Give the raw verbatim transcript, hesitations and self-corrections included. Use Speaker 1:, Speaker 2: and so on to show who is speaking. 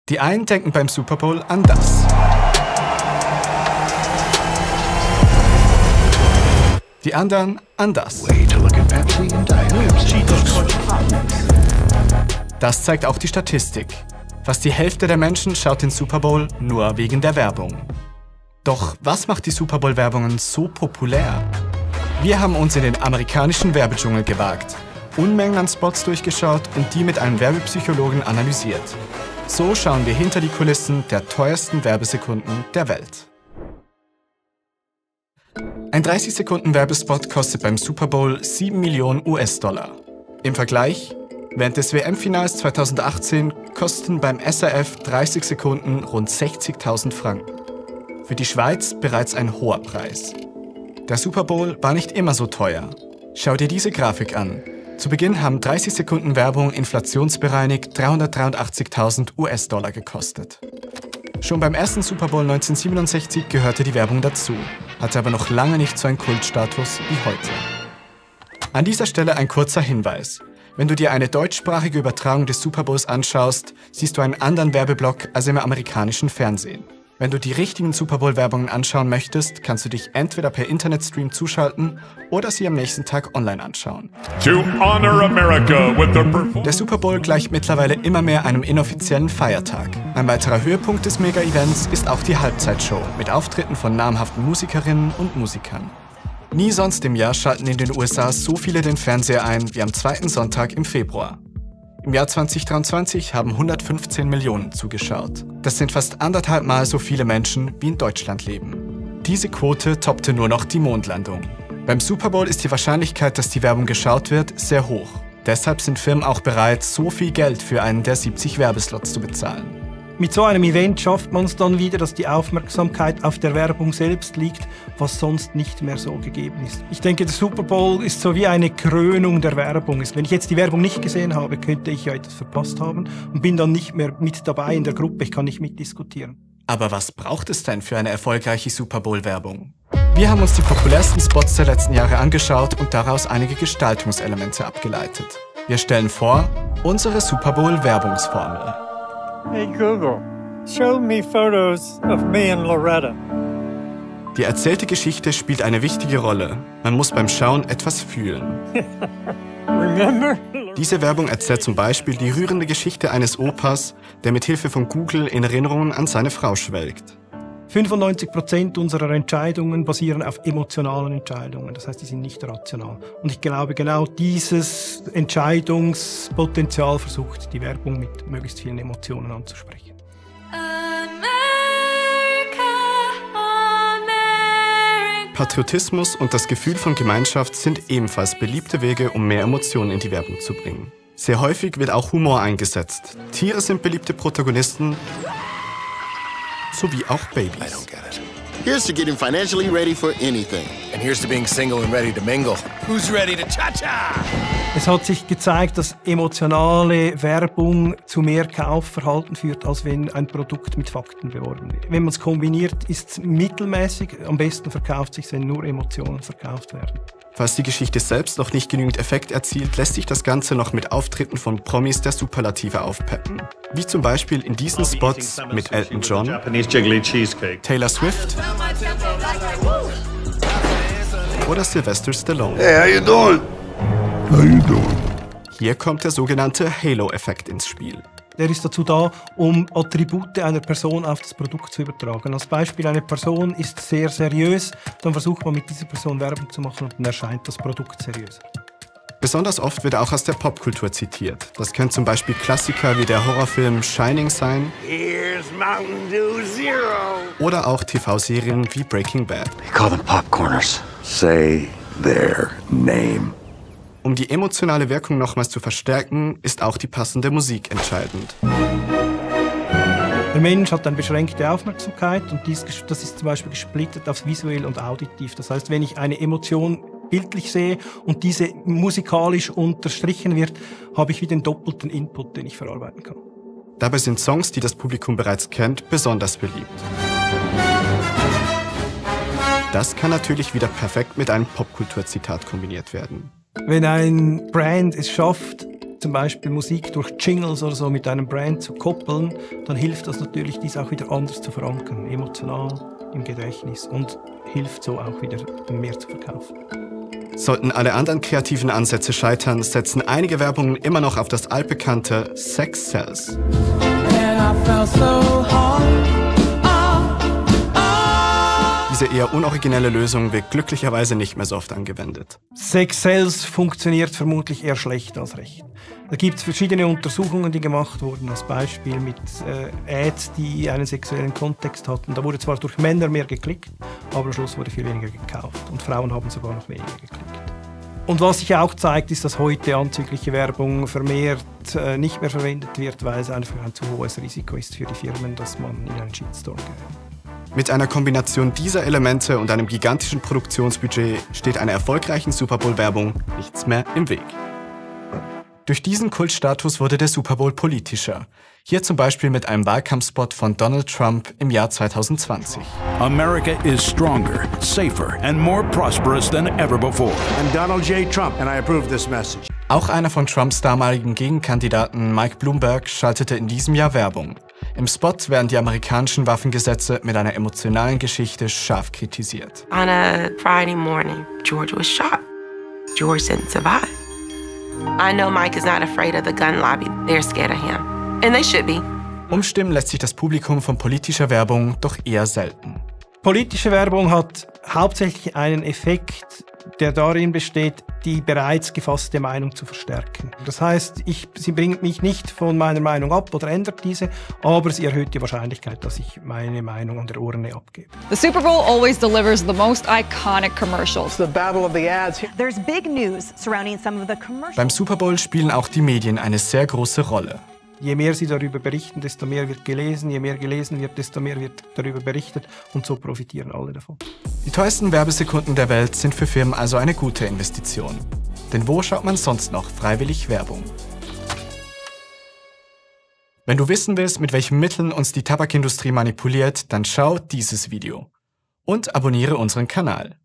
Speaker 1: Die einen denken beim Super Bowl an das. Die anderen an das. Das zeigt auch die Statistik. Fast die Hälfte der Menschen schaut den Super Bowl nur wegen der Werbung. Doch was macht die Super Bowl-Werbungen so populär? Wir haben uns in den amerikanischen Werbedschungel gewagt, Unmengen an Spots durchgeschaut und die mit einem Werbepsychologen analysiert. So schauen wir hinter die Kulissen der teuersten Werbesekunden der Welt. Ein dreißig Sekunden Werbespot kostet beim Super Bowl sieben Millionen US-Dollar. Im Vergleich, während des W M-Finals zweitausendachtzehn kosten beim S R F dreißig Sekunden rund sechzigtausend Franken. Für die Schweiz bereits ein hoher Preis. Der Super Bowl war nicht immer so teuer. Schau dir diese Grafik an. Zu Beginn haben dreißig Sekunden Werbung inflationsbereinigt dreihundertdreiundachtzigtausend US-Dollar gekostet. Schon beim ersten Super Bowl neunzehnhundertsiebenundsechzig gehörte die Werbung dazu, hatte aber noch lange nicht so einen Kultstatus wie heute. An dieser Stelle ein kurzer Hinweis. Wenn du dir eine deutschsprachige Übertragung des Super Bowls anschaust, siehst du einen anderen Werbeblock als im amerikanischen Fernsehen. Wenn du die richtigen Super Bowl-Werbungen anschauen möchtest, kannst du dich entweder per Internetstream zuschalten oder sie am nächsten Tag online anschauen.
Speaker 2: To honor America with the
Speaker 1: Der Super Bowl gleicht mittlerweile immer mehr einem inoffiziellen Feiertag. Ein weiterer Höhepunkt des Mega-Events ist auch die Halbzeitshow mit Auftritten von namhaften Musikerinnen und Musikern. Nie sonst im Jahr schalten in den U S A so viele den Fernseher ein wie am zweiten Sonntag im Februar. Im Jahr zweitausenddreiundzwanzig haben hundertfünfzehn Millionen zugeschaut. Das sind fast anderthalb Mal so viele Menschen, wie in Deutschland leben. Diese Quote toppte nur noch die Mondlandung. Beim Super Bowl ist die Wahrscheinlichkeit, dass die Werbung geschaut wird, sehr hoch. Deshalb sind Firmen auch bereit, so viel Geld für einen der siebzig Werbeslots zu bezahlen.
Speaker 3: Mit so einem Event schafft man es dann wieder, dass die Aufmerksamkeit auf der Werbung selbst liegt, was sonst nicht mehr so gegeben ist. Ich denke, der Super Bowl ist so wie eine Krönung der Werbung. Wenn ich jetzt die Werbung nicht gesehen habe, könnte ich ja etwas verpasst haben und bin dann nicht mehr mit dabei in der Gruppe. Ich kann nicht mitdiskutieren.
Speaker 1: Aber was braucht es denn für eine erfolgreiche Super Bowl-Werbung? Wir haben uns die populärsten Spots der letzten Jahre angeschaut und daraus einige Gestaltungselemente abgeleitet. Wir stellen vor, unsere Super Bowl-Werbungsformel.
Speaker 4: Hey Google, show me photos of me and Loretta.
Speaker 1: Die erzählte Geschichte spielt eine wichtige Rolle. Man muss beim Schauen etwas fühlen.
Speaker 4: Remember?
Speaker 1: Diese Werbung erzählt zum Beispiel die rührende Geschichte eines Opas, der mit Hilfe von Google in Erinnerungen an seine Frau schwelgt.
Speaker 3: fünfundneunzig Prozent unserer Entscheidungen basieren auf emotionalen Entscheidungen. Das heißt, die sind nicht rational. Und ich glaube, genau dieses Entscheidungspotenzial versucht die Werbung mit möglichst vielen Emotionen anzusprechen.
Speaker 5: America, America.
Speaker 1: Patriotismus und das Gefühl von Gemeinschaft sind ebenfalls beliebte Wege, um mehr Emotionen in die Werbung zu bringen. Sehr häufig wird auch Humor eingesetzt. Tiere sind beliebte Protagonisten, sowie auch Babys.
Speaker 6: I don't get it. Here's to getting financially ready for anything.
Speaker 7: And here's to being single and ready to mingle. Who's ready to cha-cha?
Speaker 3: Es hat sich gezeigt, dass emotionale Werbung zu mehr Kaufverhalten führt, als wenn ein Produkt mit Fakten beworben wird. Wenn man es kombiniert, ist es mittelmäßig. Am besten verkauft sich, wenn nur Emotionen verkauft werden.
Speaker 1: Falls die Geschichte selbst noch nicht genügend Effekt erzielt, lässt sich das Ganze noch mit Auftritten von Promis der Superlative aufpeppen. Wie zum Beispiel in diesen Spots mit Elton John, Taylor Swift oder Sylvester Stallone.
Speaker 8: Hey, how you doing? How you doing?
Speaker 1: Hier kommt der sogenannte Halo-Effekt ins Spiel.
Speaker 3: Der ist dazu da, um Attribute einer Person auf das Produkt zu übertragen. Als Beispiel, eine Person ist sehr seriös, dann versucht man mit dieser Person Werbung zu machen und dann erscheint das Produkt seriöser.
Speaker 1: Besonders oft wird er auch aus der Popkultur zitiert. Das können zum Beispiel Klassiker wie der Horrorfilm Shining sein
Speaker 8: Here's Mountain Dew Zero.
Speaker 1: oder auch T V-Serien wie Breaking Bad.
Speaker 7: They call them popcorners.
Speaker 8: Say their name.
Speaker 1: Um die emotionale Wirkung nochmals zu verstärken, ist auch die passende Musik entscheidend.
Speaker 3: Der Mensch hat eine beschränkte Aufmerksamkeit und dies, das ist zum Beispiel gesplittet auf visuell und auditiv. Das heißt, wenn ich eine Emotion bildlich sehe und diese musikalisch unterstrichen wird, habe ich wieder den doppelten Input, den ich verarbeiten kann.
Speaker 1: Dabei sind Songs, die das Publikum bereits kennt, besonders beliebt. Das kann natürlich wieder perfekt mit einem Popkulturzitat kombiniert werden.
Speaker 3: Wenn ein Brand es schafft, zum Beispiel Musik durch Jingles oder so mit einem Brand zu koppeln, dann hilft das natürlich, dies auch wieder anders zu verankern, emotional im Gedächtnis und hilft so auch wieder mehr zu verkaufen.
Speaker 1: Sollten alle anderen kreativen Ansätze scheitern, setzen einige Werbungen immer noch auf das altbekannte Sex Sells. Diese eher unoriginelle Lösung wird glücklicherweise nicht mehr so oft angewendet.
Speaker 3: Sex Sells funktioniert vermutlich eher schlecht als recht. Da gibt es verschiedene Untersuchungen, die gemacht wurden, als Beispiel mit äh, Ads, die einen sexuellen Kontext hatten. Da wurde zwar durch Männer mehr geklickt, aber am Schluss wurde viel weniger gekauft. Und Frauen haben sogar noch weniger geklickt. Und was sich auch zeigt, ist, dass heute anzügliche Werbung vermehrt äh, nicht mehr verwendet wird, weil es einfach ein zu hohes Risiko ist für die Firmen, dass man in einen Shitstorm gerät.
Speaker 1: Mit einer Kombination dieser Elemente und einem gigantischen Produktionsbudget steht einer erfolgreichen Super Bowl-Werbung nichts mehr im Weg. Durch diesen Kultstatus wurde der Super Bowl politischer. Hier zum Beispiel mit einem Wahlkampfspot von Donald Trump im Jahr zweitausendzwanzig.
Speaker 5: America is stronger, safer and more prosperous than ever before.
Speaker 8: I'm Donald J. Trump and I approve this message.
Speaker 1: Auch einer von Trumps damaligen Gegenkandidaten Mike Bloomberg schaltete in diesem Jahr Werbung. Im Spot werden die amerikanischen Waffengesetze mit einer emotionalen Geschichte scharf kritisiert.
Speaker 9: On a Friday morning, George was shot. George didn't survive. I know Mike is not afraid of the gun lobby. They're scared of him. And they should be.
Speaker 1: Umstimmen lässt sich das Publikum von politischer Werbung doch eher selten.
Speaker 3: Politische Werbung hat hauptsächlich einen Effekt, der darin besteht, die bereits gefasste Meinung zu verstärken. Das heißt, ich, sie bringt mich nicht von meiner Meinung ab oder ändert diese, aber sie erhöht die Wahrscheinlichkeit, dass ich meine Meinung an der Urne abgebe.
Speaker 10: The Super Bowl always delivers the most iconic commercials.
Speaker 4: The battle of the ads.
Speaker 11: There's big news surrounding some of the commercials.
Speaker 1: Beim Super Bowl spielen auch die Medien eine sehr große Rolle.
Speaker 3: Je mehr sie darüber berichten, desto mehr wird gelesen. Je mehr gelesen wird, desto mehr wird darüber berichtet. Und so profitieren alle davon.
Speaker 1: Die teuersten Werbesekunden der Welt sind für Firmen also eine gute Investition. Denn wo schaut man sonst noch freiwillig Werbung? Wenn du wissen willst, mit welchen Mitteln uns die Tabakindustrie manipuliert, dann schau dieses Video. Und abonniere unseren Kanal.